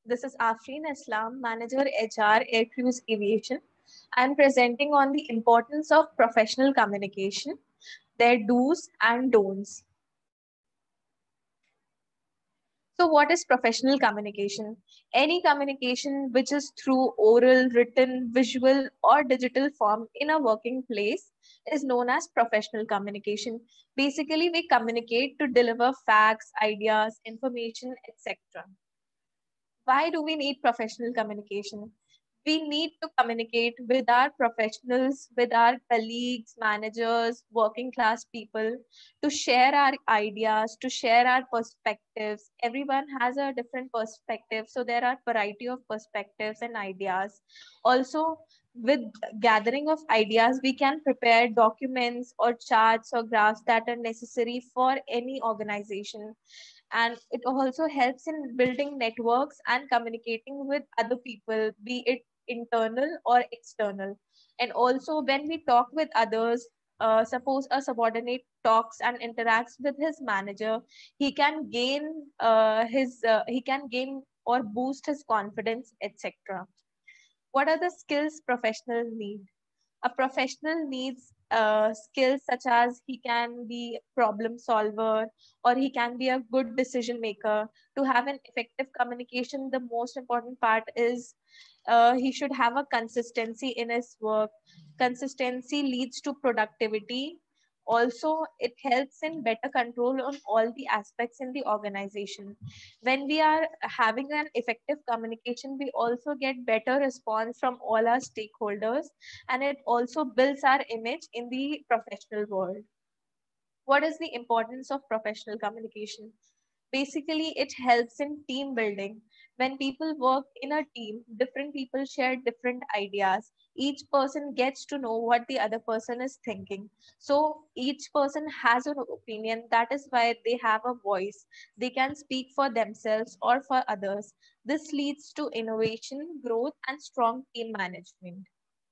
This is Afreen Islam, Manager HR Aircrews Aviation. I'm presenting on the importance of professional communication, their do's and don'ts. So, what is professional communication? Any communication which is through oral, written, visual, or digital form in a working place is known as professional communication. Basically, we communicate to deliver facts, ideas, information, etc. Why do we need professional communication? We need to communicate with our professionals, with our colleagues, managers, working class people, to share our ideas, to share our perspectives. Everyone has a different perspective, so there are variety of perspectives and ideas. Also, with gathering of ideas, we can prepare documents or charts or graphs that are necessary for any organization, and it also helps in building networks and communicating with other people, be it internal or external. And also when we talk with others, suppose a subordinate talks and interacts with his manager, he can gain or boost his confidence, etc. What are the skills professionals need? A professional needs skills such as he can be problem solver or he can be a good decision maker. To have an effective communication, the most important part is he should have a consistency in his work. Consistency leads to productivity. Also, it helps in better control on all the aspects in the organization. When we are having an effective communication, we also get better response from all our stakeholders, and it also builds our image in the professional world. What is the importance of professional communication? Basically, it helps in team building. When people work in a team, different people share different ideas. Each person gets to know what the other person is thinking. So each person has an opinion. That is why they have a voice. They can speak for themselves or for others. This leads to innovation, growth, and strong team management.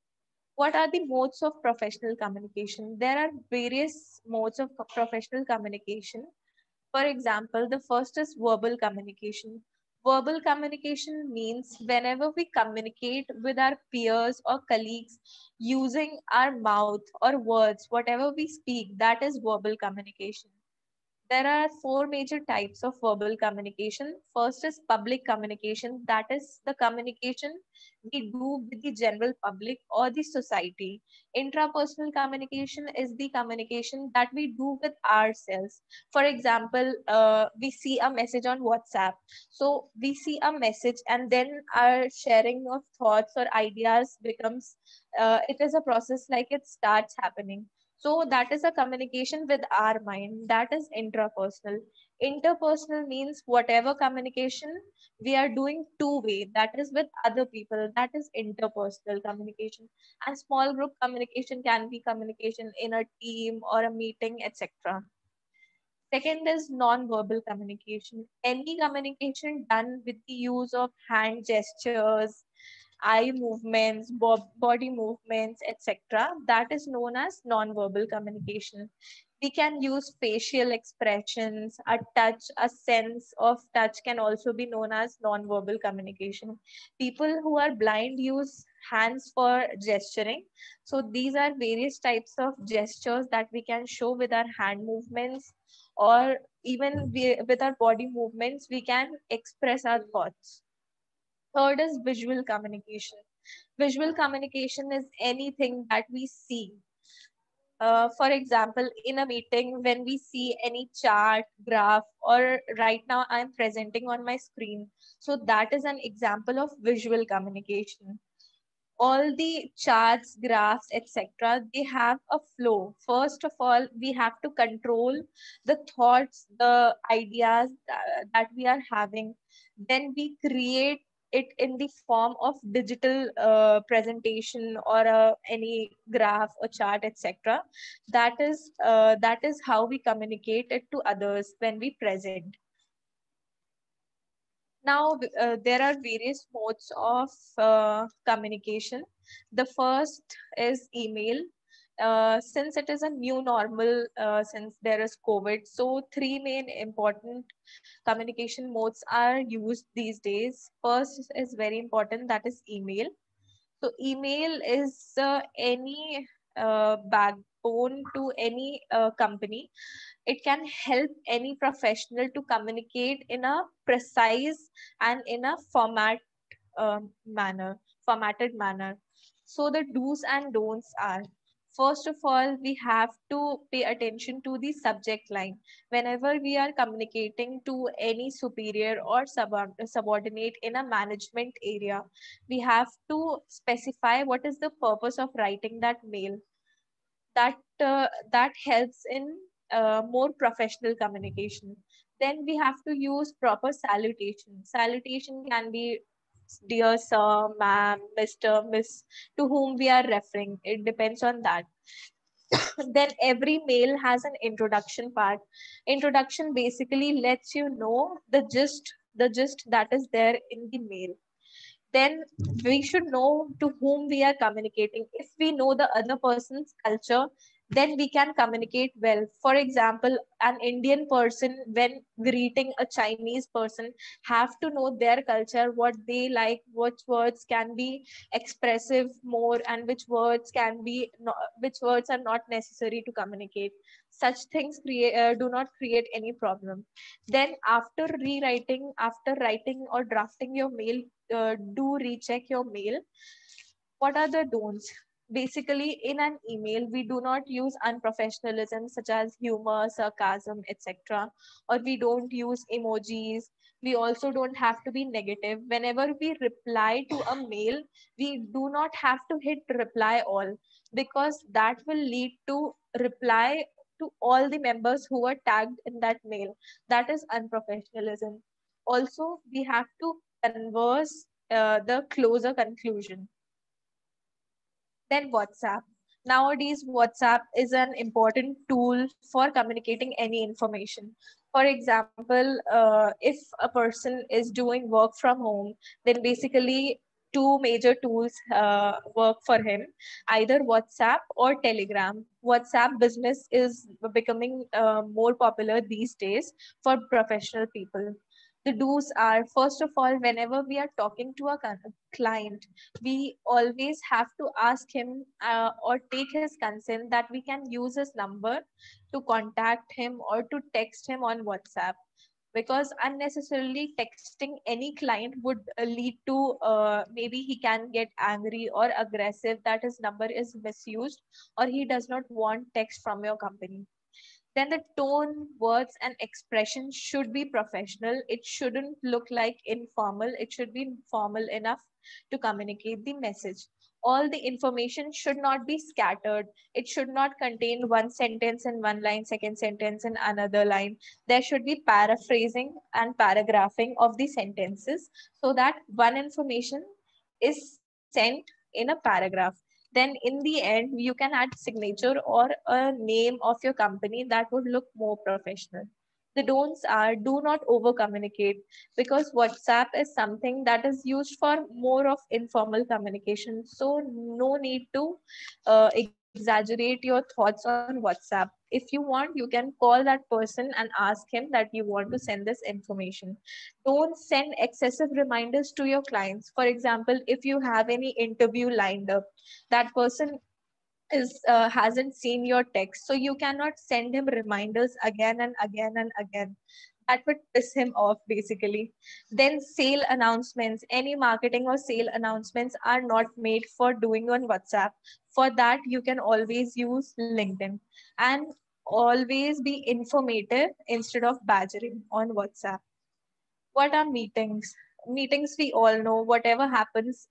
What are the modes of professional communication? There are various modes of professional communication. For example, the first is verbal communication. Verbal communication means whenever we communicate with our peers or colleagues using our mouth or words, whatever we speak, that is verbal communication. There are four major types of verbal communication. First is public communication, that is the communication we do with the general public or the society. Intrapersonal communication is the communication that we do with ourselves. For example, we see a message on WhatsApp. So we see a message and then our sharing of thoughts or ideas becomes, it is a process like it starts happening. So that is a communication with our mind. That is intrapersonal. Interpersonal means whatever communication we are doing two-way, that is with other people. That is interpersonal communication. And small group communication can be communication in a team or a meeting, etc. Second is non-verbal communication. Any communication done with the use of hand gestures, eye movements, body movements, etc. That is known as non-verbal communication. We can use facial expressions, a touch, a sense of touch can also be known as non-verbal communication. People who are blind use hands for gesturing. So these are various types of gestures that we can show with our hand movements, or even with our body movements, we can express our thoughts. Third is visual communication. Visual communication is anything that we see. For example, in a meeting, when we see any chart, graph, or right now I'm presenting on my screen. So that is an example of visual communication. All the charts, graphs, etc., they have a flow. First of all, we have to control the thoughts, the ideas that we are having. Then we create it in the form of digital presentation or any graph or chart, etc. That is how we communicate it to others when we present. Now, there are various modes of communication. The first is email. Since it is a new normal, since there is COVID, so three main important communication modes are used these days. First is very important, that is email. So email is any backbone to any company. It can help any professional to communicate in a precise and in a formatted manner. So the do's and don'ts are, first of all, we have to pay attention to the subject line. Whenever we are communicating to any superior or subordinate in a management area, we have to specify what is the purpose of writing that mail. That helps in more professional communication. Then we have to use proper salutation. Salutation can be dear sir, ma'am, Mr., Miss, to whom we are referring. It depends on that. Then every mail has an introduction part. Introduction basically lets you know the gist that is there in the mail. Then we should know to whom we are communicating. If we know the other person's culture, then we can communicate well. For example, an Indian person, when greeting a Chinese person, have to know their culture, what they like, which words can be expressive more, and which words are not necessary to communicate. Such things do not create any problem. Then after writing or drafting your mail, do recheck your mail. What are the don'ts? Basically, in an email, we do not use unprofessionalism such as humor, sarcasm, etc. Or we don't use emojis. We also don't have to be negative. Whenever we reply to a mail, we do not have to hit reply all, because that will lead to reply to all the members who were tagged in that mail. That is unprofessionalism. Also, we have to converse the closer conclusion. Then WhatsApp. Nowadays, WhatsApp is an important tool for communicating any information. For example, if a person is doing work from home, then basically two major tools work for him, either WhatsApp or Telegram. WhatsApp business is becoming more popular these days for professional people. The do's are, first of all, whenever we are talking to a client, we always have to ask him or take his consent that we can use his number to contact him or to text him on WhatsApp, because unnecessarily texting any client would lead to maybe he can get angry or aggressive that his number is misused, or he does not want text from your company. Then the tone, words, and expression should be professional. It shouldn't look like informal. It should be formal enough to communicate the message. All the information should not be scattered. It should not contain one sentence in one line, second sentence in another line. There should be paraphrasing and paragraphing of the sentences, so that one information is sent in a paragraph. Then in the end, you can add signature or a name of your company that would look more professional. The don'ts are, do not over communicate, because WhatsApp is something that is used for more of informal communication. So no need to exaggerate your thoughts on WhatsApp. If you want, you can call that person and ask him that you want to send this information. Don't send excessive reminders to your clients. For example, if you have any interview lined up, that person is hasn't seen your text, so you cannot send him reminders again and again and again. That would piss him off basically. Then sale announcements, any marketing or sale announcements are not made for doing on WhatsApp. For that, you can always use LinkedIn, and always be informative instead of badgering on WhatsApp. What are meetings? Meetings, we all know, whatever happens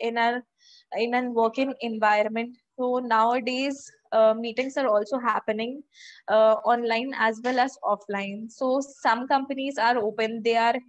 in a working environment. So nowadays, meetings are also happening online as well as offline. So some companies are open, they are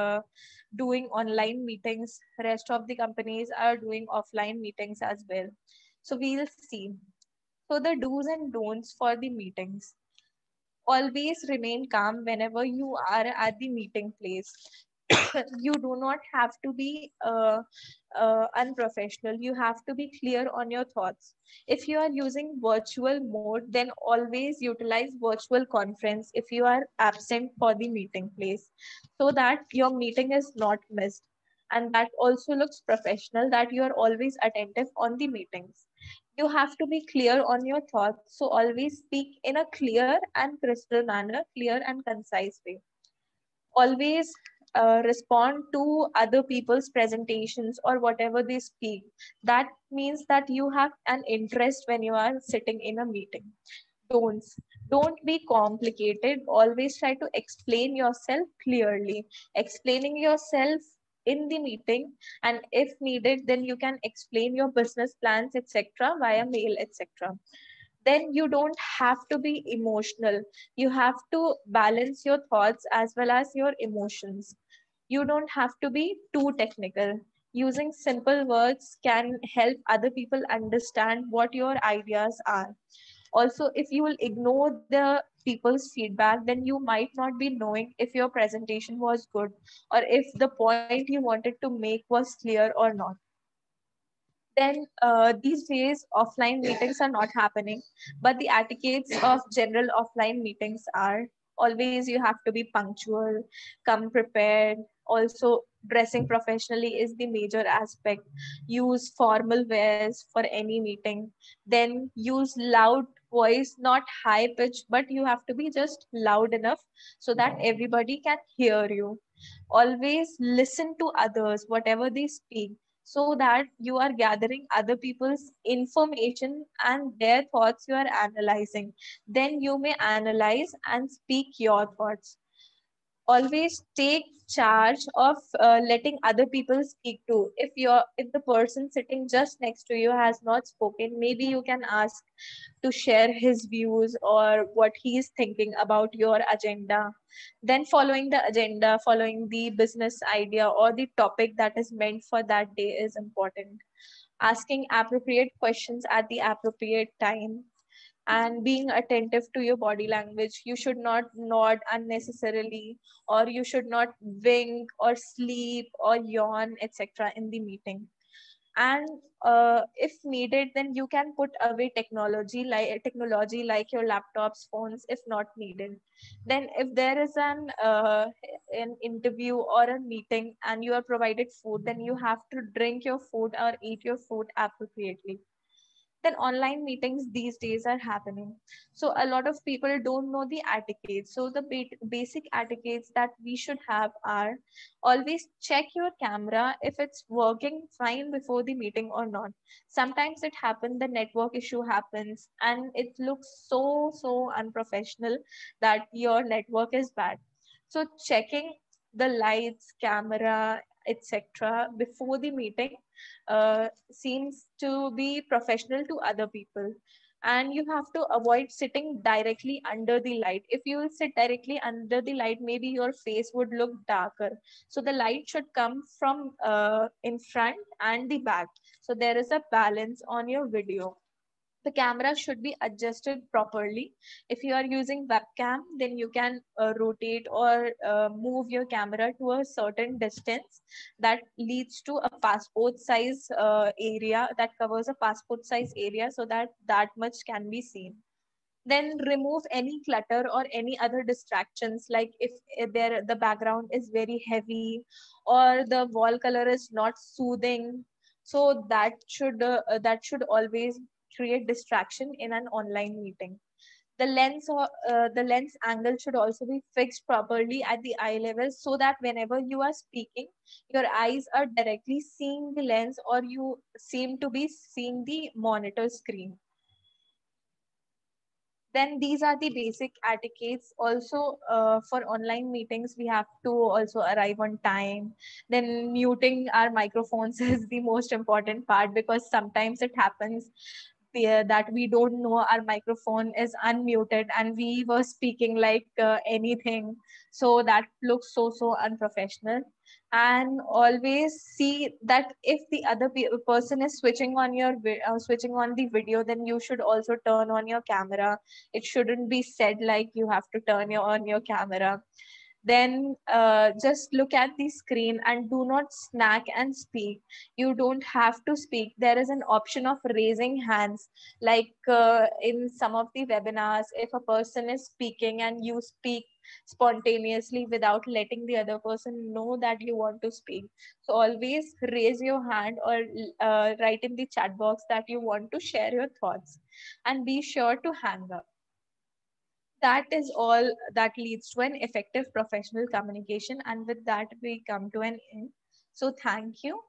doing online meetings. Rest of the companies are doing offline meetings as well. So we'll see. So the do's and don'ts for the meetings: always remain calm whenever you are at the meeting place. You do not have to be unprofessional. You have to be clear on your thoughts. If you are using virtual mode, then always utilize virtual conference if you are absent for the meeting place, so that your meeting is not missed, and that also looks professional, that you are always attentive on the meetings. You have to be clear on your thoughts, so always speak in a clear and crystal manner, clear and concise way. Always respond to other people's presentations or whatever they speak. That means that you have an interest when you are sitting in a meeting. don't don't be complicated. Always try to explain yourself clearly. Explaining yourself in the meeting, and if needed, then you can explain your business plans, etc., via mail, etc. Then you don't have to be emotional. You have to balance your thoughts as well as your emotions. You don't have to be too technical. Using simple words can help other people understand what your ideas are. Also, if you will ignore the people's feedback, then you might not be knowing if your presentation was good, or if the point you wanted to make was clear or not. Then these days offline meetings are not happening, but the etiquettes of general offline meetings are: always you have to be punctual, come prepared. Also, dressing professionally is the major aspect. Use formal wears for any meeting. Then use loud voice, not high pitch, but you have to be just loud enough so that everybody can hear you. Always listen to others whatever they speak, so that you are gathering other people's information and their thoughts you are analyzing. Then you may analyze and speak your thoughts. Always take charge of letting other people speak too. If the person sitting just next to you has not spoken, maybe you can ask to share his views or what he is thinking about your agenda. Then following the agenda, following the business idea or the topic that is meant for that day is important. Asking appropriate questions at the appropriate time, and being attentive to your body language. You should not nod unnecessarily, or you should not wink or sleep or yawn, etc., in the meeting. And if needed, then you can put away technology like your laptops, phones, if not needed. Then if there is an interview or a meeting and you are provided food, then you have to drink your food or eat your food appropriately. Then online meetings these days are happening, so a lot of people don't know the etiquette. So the basic etiquettes that we should have are: always check your camera if it's working fine before the meeting or not. Sometimes it happens, the network issue happens and it looks so unprofessional that your network is bad. So checking the lights, camera, etc., before the meeting seems to be professional to other people. And you have to avoid sitting directly under the light. If you will sit directly under the light, maybe your face would look darker. So the light should come from in front and the back, so there is a balance on your video. The camera should be adjusted properly. If you are using webcam, then you can rotate or move your camera to a certain distance that leads to a passport size area, that covers a passport size area, so that that much can be seen. Then remove any clutter or any other distractions, like if there the background is very heavy or the wall color is not soothing. So that should always create distraction in an online meeting. The lens angle should also be fixed properly at the eye level, so that whenever you are speaking, your eyes are directly seeing the lens, or you seem to be seeing the monitor screen. Then these are the basic etiquettes. Also, for online meetings, we have to also arrive on time. Then muting our microphones is the most important part, because sometimes it happens that we don't know our microphone is unmuted and we were speaking like anything. So that looks so unprofessional. And always see that if the other person is switching on switching on the video, then you should also turn on your camera. It shouldn't be said like you have to turn on your camera. then just look at the screen and do not snack and speak. You don't have to speak. There is an option of raising hands, like in some of the webinars, if a person is speaking and you speak spontaneously without letting the other person know that you want to speak. So always raise your hand or write in the chat box that you want to share your thoughts, and be sure to hang up. That is all that leads to an effective professional communication. And with that, we come to an end. So thank you.